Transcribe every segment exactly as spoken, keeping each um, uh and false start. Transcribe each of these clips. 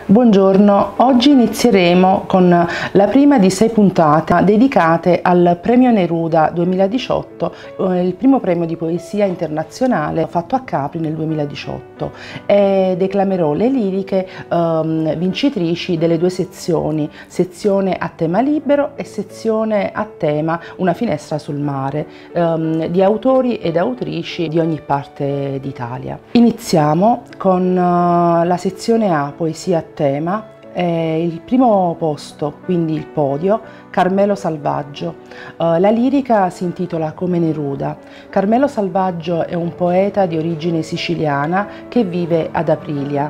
Buongiorno, oggi inizieremo con la prima di sei puntate dedicate al Premio Neruda duemiladiciotto, il primo premio di poesia internazionale fatto a Capri nel duemiladiciotto, e declamerò le liriche um, vincitrici delle due sezioni, sezione a tema libero e sezione a tema Una finestra sul mare, um, di autori ed autrici di ogni parte d'Italia. Iniziamo con uh, la sezione A, poesia a tema. Eh, il primo posto, quindi il podio, Carmelo Salvaggio. Uh, la lirica si intitola Come Neruda. Carmelo Salvaggio è un poeta di origine siciliana che vive ad Aprilia.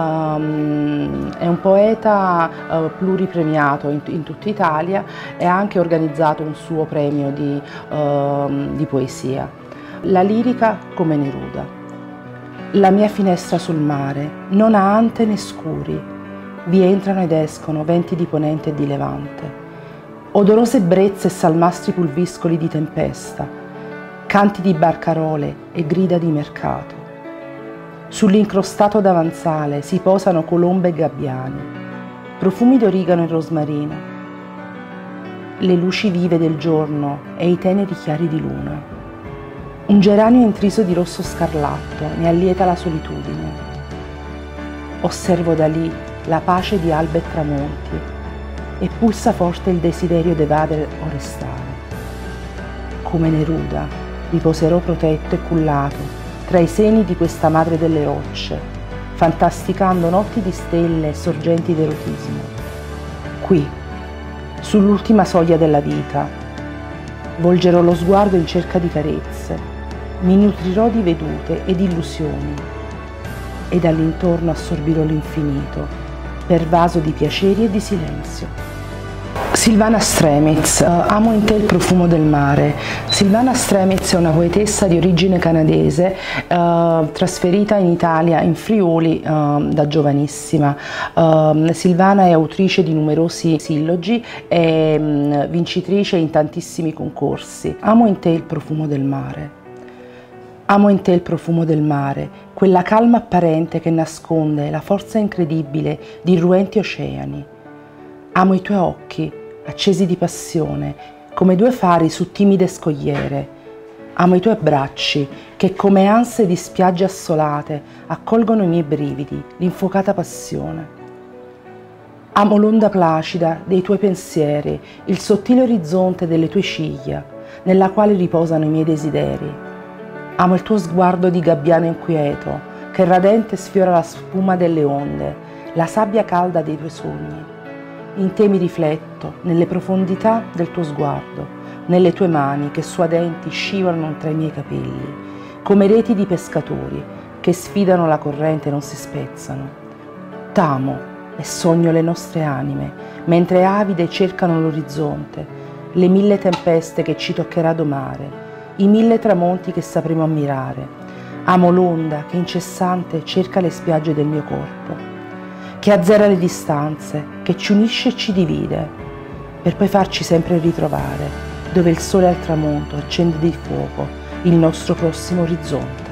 Um, è un poeta uh, pluripremiato in, in tutta Italia e ha anche organizzato un suo premio di, uh, di poesia. La lirica Come Neruda. La mia finestra sul mare non ha ante né scuri. Vi entrano ed escono venti di ponente e di levante, odorose brezze e salmastri pulviscoli di tempesta, canti di barcarole e grida di mercato. Sull'incrostato davanzale si posano colombe e gabbiani, profumi d'origano e rosmarino, le luci vive del giorno e i teneri chiari di luna. Un geranio intriso di rosso scarlatto ne allieta la solitudine. Osservo da lì la pace di albe e tramonti, e pulsa forte il desiderio d'evadere o restare. Come Neruda riposerò protetto e cullato tra i seni di questa madre delle rocce, fantasticando notti di stelle e sorgenti d'erotismo. Qui, sull'ultima soglia della vita, volgerò lo sguardo in cerca di carezze, mi nutrirò di vedute ed illusioni, e dall'intorno assorbirò l'infinito, pervaso di piaceri e di silenzio. Silvana Stremitz, uh, amo in te il profumo del mare. Silvana Stremitz è una poetessa di origine canadese, uh, trasferita in Italia, in Friuli, uh, da giovanissima. Uh, Silvana è autrice di numerosi sillogi e um, vincitrice in tantissimi concorsi. Amo in te il profumo del mare. Amo in te il profumo del mare, quella calma apparente che nasconde la forza incredibile di irruenti oceani. Amo i tuoi occhi, accesi di passione, come due fari su timide scogliere. Amo i tuoi abbracci, che come anse di spiagge assolate accolgono i miei brividi, l'infuocata passione. Amo l'onda placida dei tuoi pensieri, il sottile orizzonte delle tue ciglia, nella quale riposano i miei desideri. Amo il tuo sguardo di gabbiano inquieto, che radente sfiora la spuma delle onde, la sabbia calda dei tuoi sogni. In te mi rifletto, nelle profondità del tuo sguardo, nelle tue mani che suadenti scivolano tra i miei capelli, come reti di pescatori che sfidano la corrente e non si spezzano. T'amo e sogno le nostre anime, mentre avide cercano l'orizzonte, le mille tempeste che ci toccherà domare, i mille tramonti che sapremo ammirare. Amo l'onda che incessante cerca le spiagge del mio corpo, che azzera le distanze, che ci unisce e ci divide, per poi farci sempre ritrovare, dove il sole al tramonto accende di fuoco il nostro prossimo orizzonte.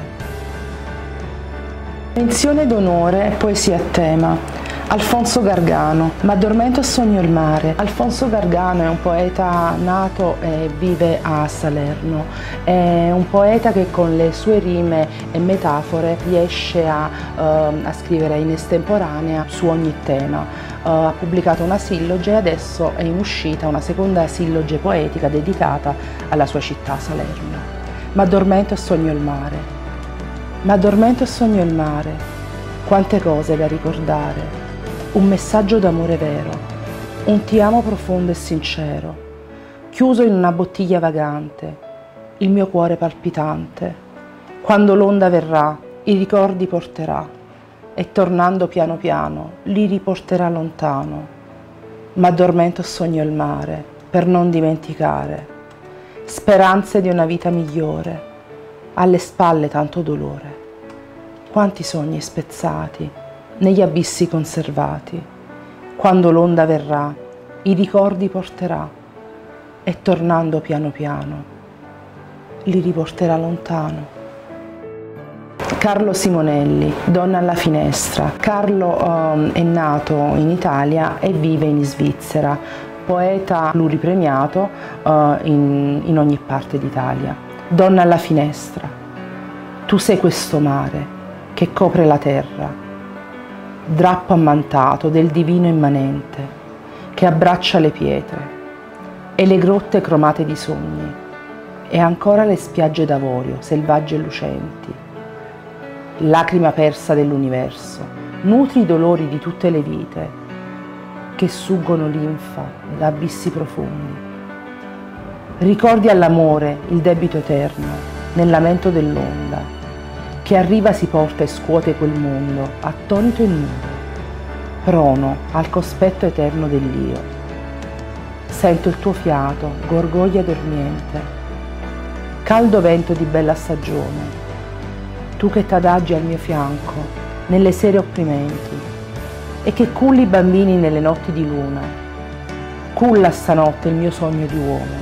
Menzione d'onore, poesia a tema. Alfonso Gargano, M'addormento e sogno il mare. Alfonso Gargano è un poeta nato e vive a Salerno. È un poeta che con le sue rime e metafore riesce a, uh, a scrivere in estemporanea su ogni tema. Uh, ha pubblicato una silloge e adesso è in uscita una seconda silloge poetica dedicata alla sua città, Salerno. M'addormento e sogno il mare. M'addormento e sogno il mare. Quante cose da ricordare. Un messaggio d'amore vero, un ti amo profondo e sincero, chiuso in una bottiglia vagante, il mio cuore palpitante. Quando l'onda verrà, i ricordi porterà, e tornando piano piano, li riporterà lontano. M'addormento e sogno il mare, per non dimenticare, speranze di una vita migliore, alle spalle tanto dolore. Quanti sogni spezzati, negli abissi conservati, quando l'onda verrà, i ricordi porterà, e tornando piano piano, li riporterà lontano. Carlo Simonelli, Donna alla finestra. Carlo um, è nato in Italia e vive in Svizzera, poeta pluripremiato uh, in, in ogni parte d'Italia. Donna alla finestra, tu sei questo mare che copre la terra, drappo ammantato del divino immanente, che abbraccia le pietre e le grotte cromate di sogni, e ancora le spiagge d'avorio, selvagge e lucenti. Lacrima persa dell'universo, nutri i dolori di tutte le vite che suggono linfa da abissi profondi. Ricordi all'amore il debito eterno nel lamento dell'onda che arriva, si porta e scuote quel mondo attonito e nudo, prono al cospetto eterno dell'io. Sento il tuo fiato, gorgoglia dormiente, caldo vento di bella stagione, tu che t'adagi al mio fianco nelle sere opprimenti e che culli i bambini nelle notti di luna. Culla stanotte il mio sogno di uomo.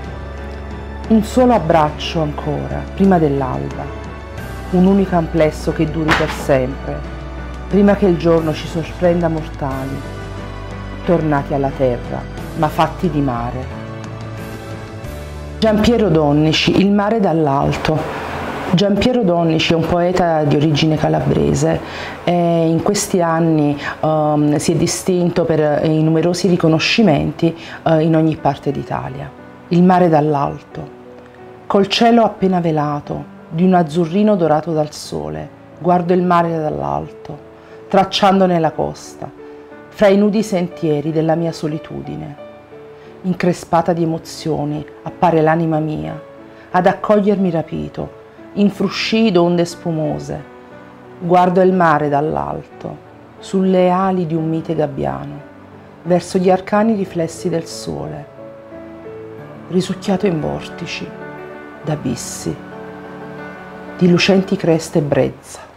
Un solo abbraccio ancora, prima dell'alba, un unico amplesso che duri per sempre, prima che il giorno ci sorprenda mortali, tornati alla terra, ma fatti di mare. Giampiero Donnici, Il mare dall'alto. Giampiero Donnici è un poeta di origine calabrese e in questi anni um, si è distinto per i numerosi riconoscimenti uh, in ogni parte d'Italia. Il mare dall'alto, col cielo appena velato di un azzurrino dorato dal sole, guardo il mare dall'alto, tracciandone la costa, fra i nudi sentieri della mia solitudine. Increspata di emozioni appare l'anima mia, ad accogliermi rapito, in frusci d'onde spumose. Guardo il mare dall'alto, sulle ali di un mite gabbiano, verso gli arcani riflessi del sole, risucchiato in vortici, d'abissi, di lucenti creste e brezza.